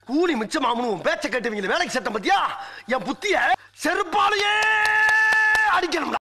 கூலி மிச்சமாமனு பேச்ச கேட்டு வேலைக்கு சட்டம் பத்தியா என் புத்திய செருப்பாலேயே அடிக்கணும்.